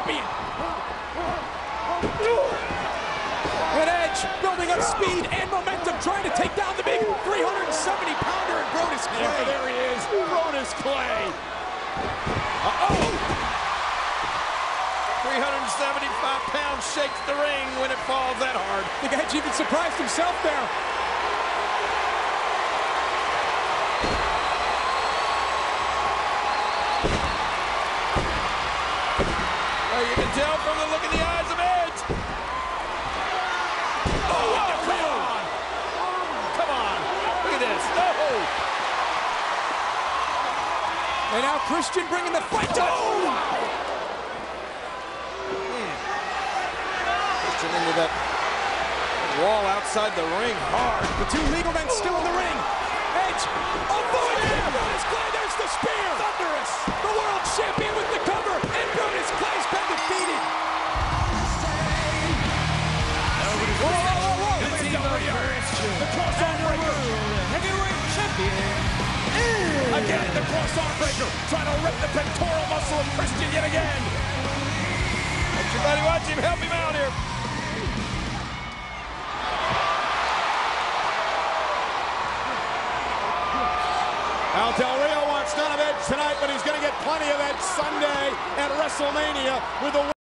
champion. And Edge building up speed and momentum, trying to take down the big 370-pounder in Brodus Clay. Yeah, there he is, Brodus Clay. 375 pounds shakes the ring when it falls that hard. I think Edge even surprised himself there. Well, you can tell from the look in the eyes of Edge. Come on. Look at this. No. And now Christian bringing the fight to Christian into that wall outside the ring hard. The two legal men still in the ring. Edge avoiding him. Brodus Clay, there's the spear. Thunderous. The world champion with the cover. And Brodus Clay's been defeated. The cross-arm breaker. Heavyweight champion. Again, the cross-arm breaker. Trying to rip the pectoral muscle of Christian yet again. Everybody watch him. Help him out here. Al Del Rio wants none of Edge tonight, but he's going to get plenty of Edge Sunday at WrestleMania with the